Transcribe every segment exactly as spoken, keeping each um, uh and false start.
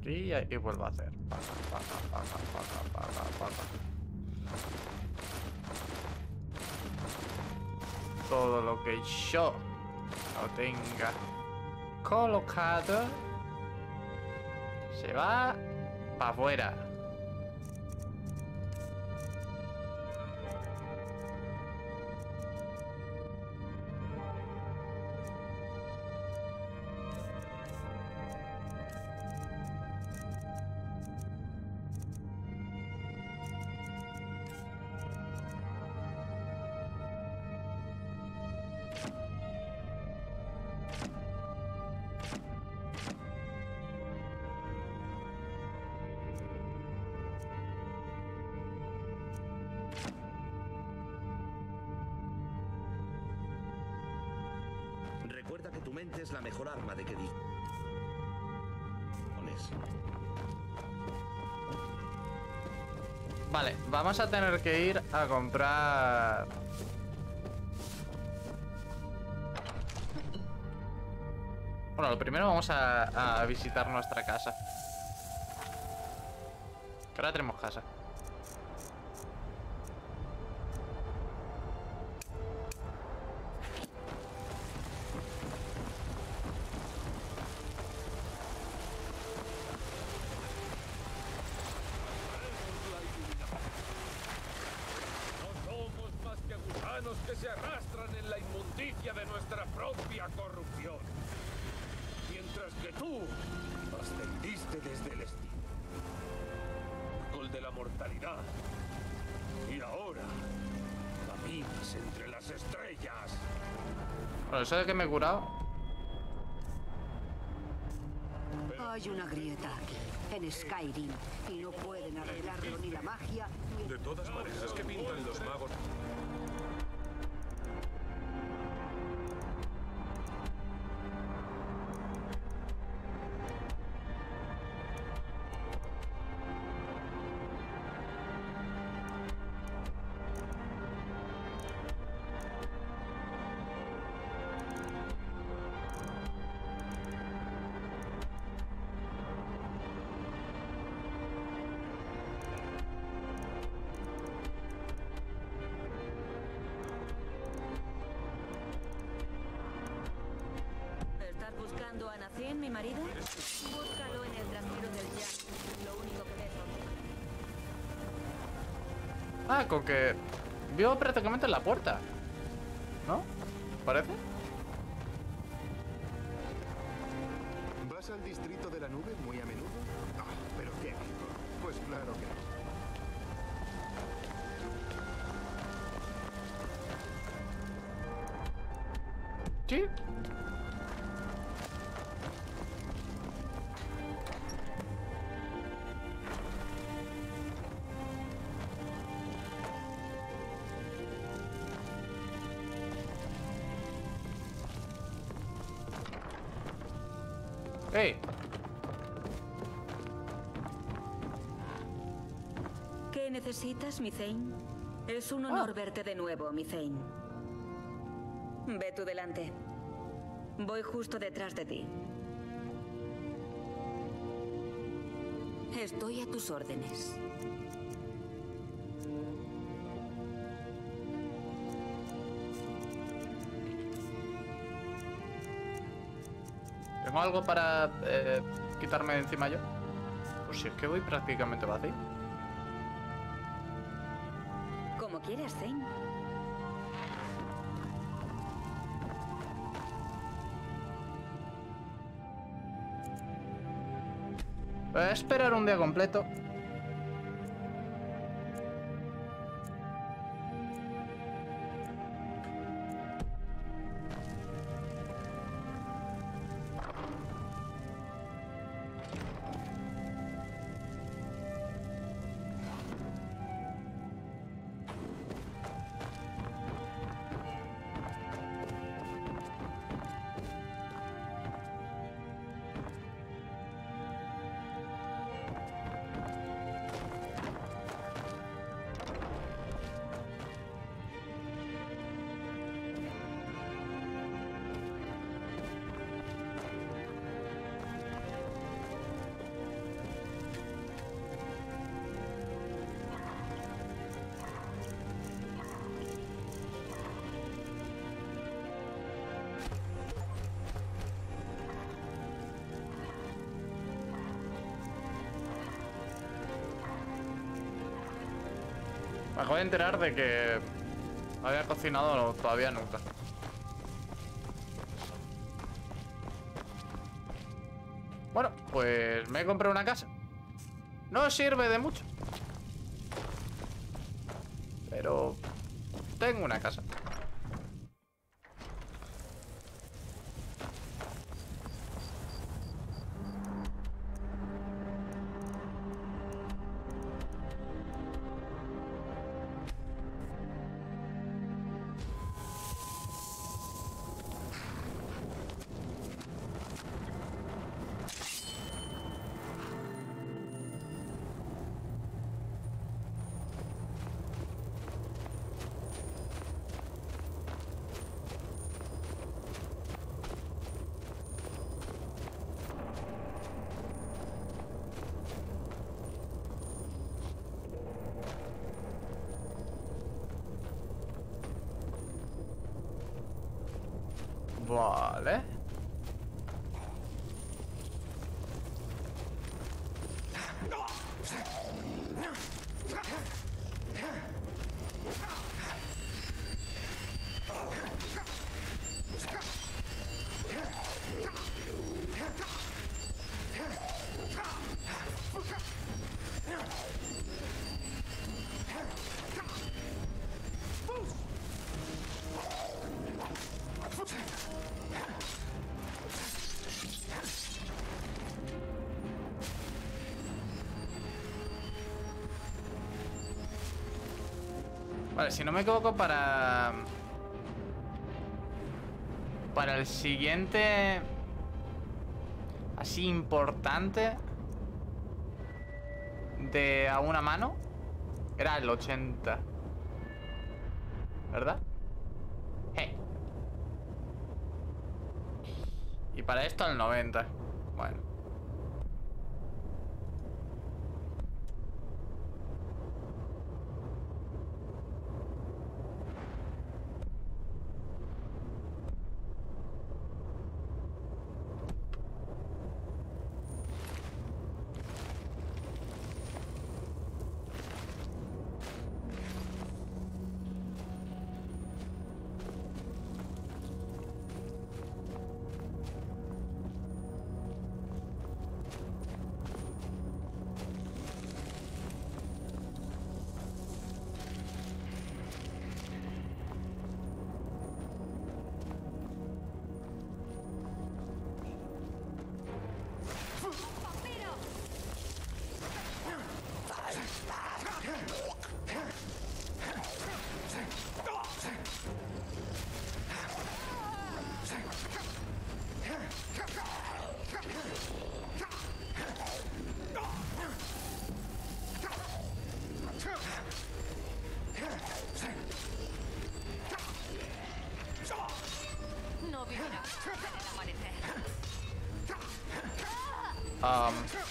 Y, y vuelvo a hacer. Paga, paga, paga, paga, paga, paga. Todo lo que yo no tenga colocado se va para afuera. Recuerda que tu mente es la mejor arma de que dispones. Vale, vamos a tener que ir a comprar... Bueno, lo primero vamos a, a visitar nuestra casa. Que ahora tenemos casa. Que se arrastran en la inmundicia de nuestra propia corrupción. Mientras que tú ascendiste desde el estilo de la mortalidad. Y ahora caminas entre las estrellas. Bueno, eso de que me he curado. Hay una grieta aquí, en Skyrim, y no pueden arreglarlo ni la magia ni... De todas maneras, ¿qué pintan los magos? ¿Buscando a Nacien, mi marido? Búscalo en el trasero del Jack. Lo único que ves. Ah, con que vivo prácticamente en la puerta, ¿no? ¿Parece? ¿Vas al distrito de la nube muy a menudo? Ah, pero qué amigo. Pues claro que no. Sí. Hey. ¿Qué necesitas, Mithane? Es un honor Ah. verte de nuevo, Mithane. Ve tú delante. Voy justo detrás de ti. Estoy a tus órdenes. ¿Tengo algo para eh, quitarme de encima yo? Pues si es que voy prácticamente vacío. Como quieras, Zane. Voy a esperar un día completo. Me acabo de enterar de que había cocinado todavía nunca. Bueno, pues me he comprado una casa. No sirve de mucho, pero tengo una casa. Vale. Vale, si no me equivoco, para... Para el siguiente... Así importante... De a una mano... Era el ochenta. ¿Verdad? Hey. Y para esto el noventa. Bueno. Um...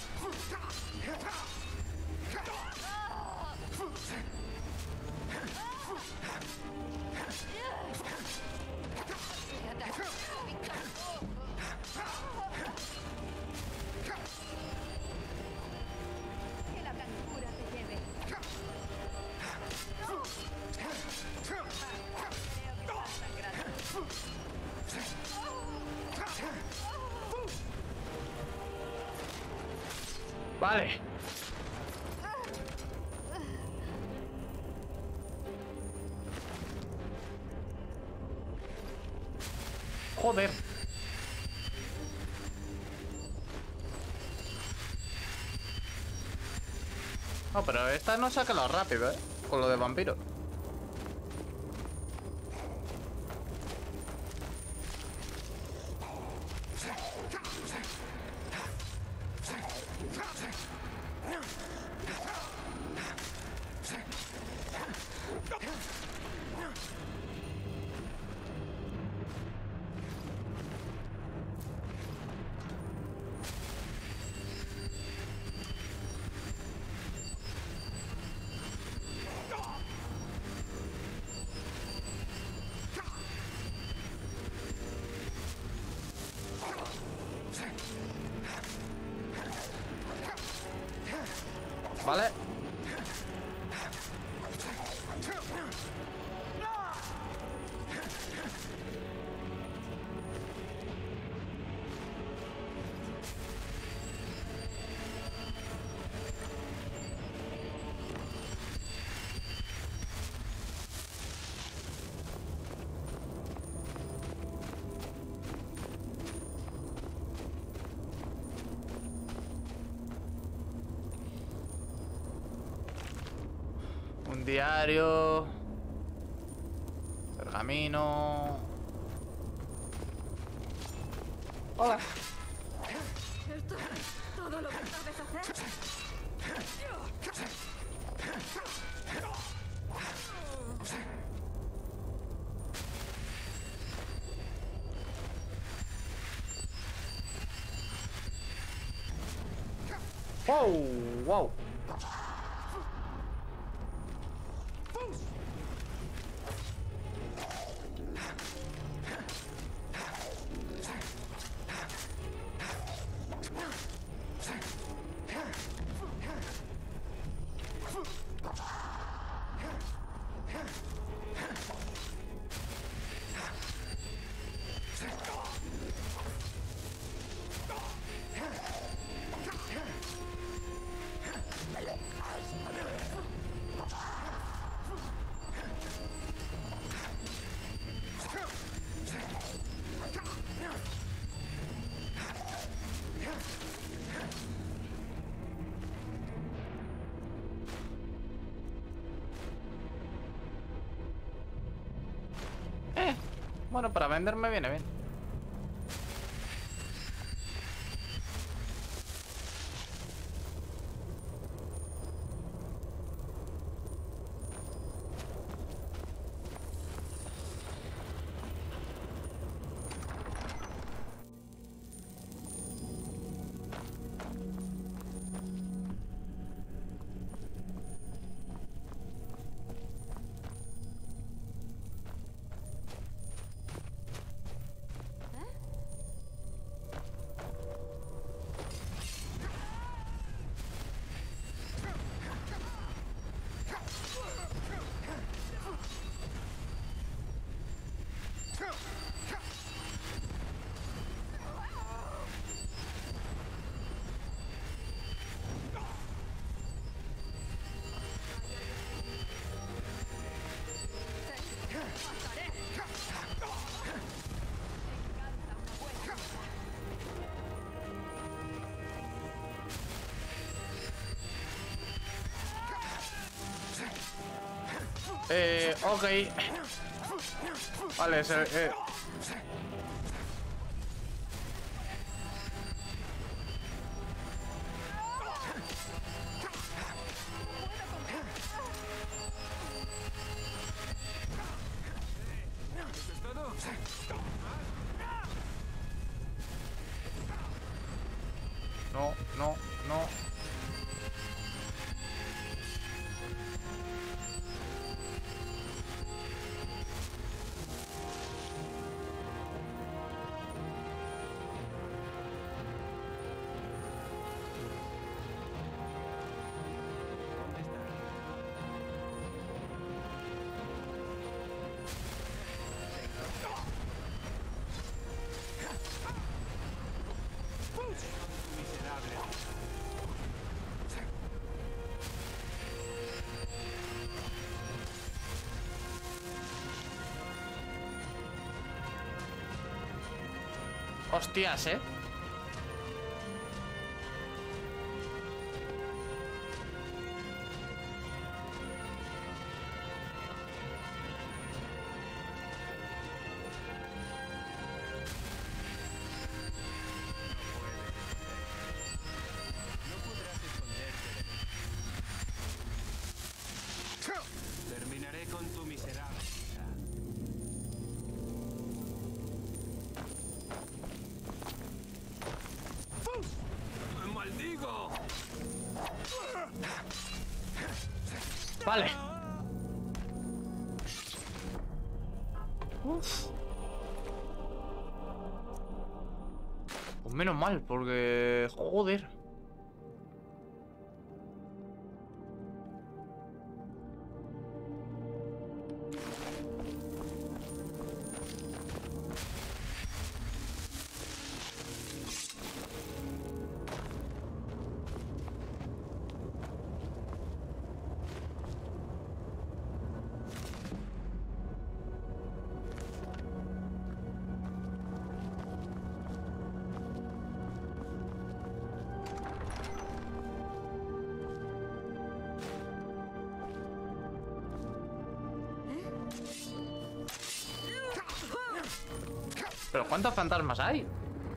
Vale. Joder. No, pero esta no saca lo rápido, ¿eh? Con lo de vampiro. Vale. Un diario. Pergamino. Hola. ¿Esto es todo lo que sabes hacer? Wow, wow. Bueno, para venderme viene bien. Eh, ok. Vale, se, eh. No, no, no. Hostias, eh. Terminaré con tu miserable. ¡Maldigo! Vale. Uf. Pues menos mal, porque... Joder. ¿Pero cuántos fantasmas hay?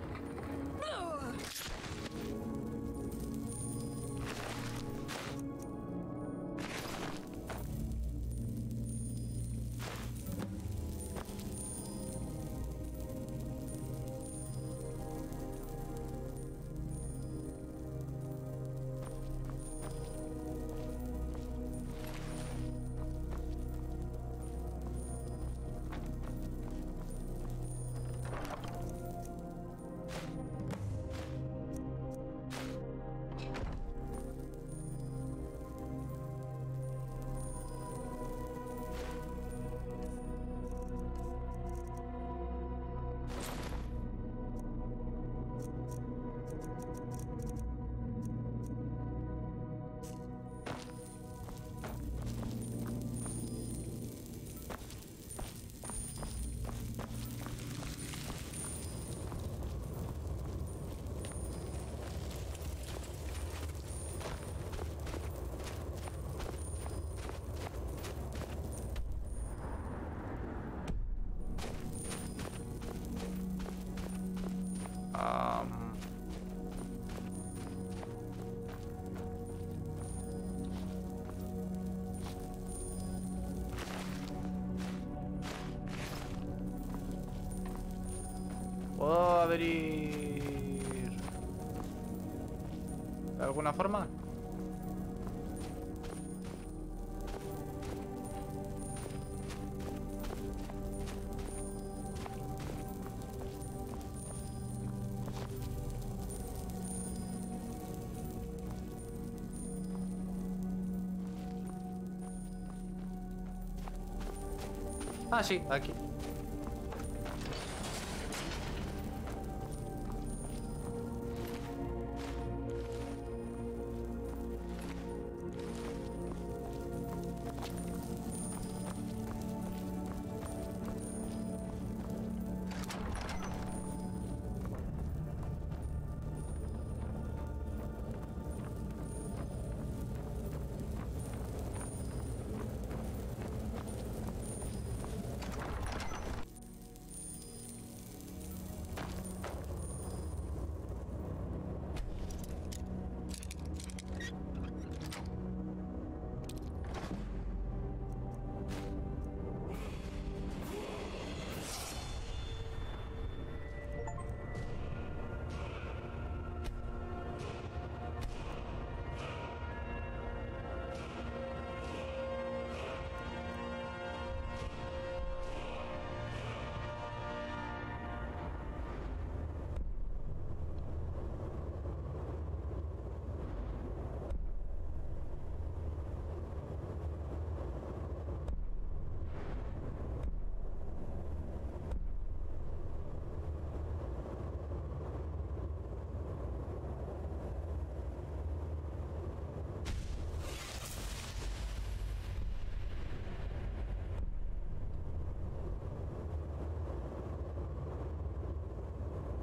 ¿Puedo abrir de alguna forma? Ah, sí, aquí.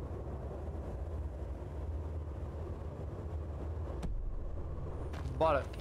Vale.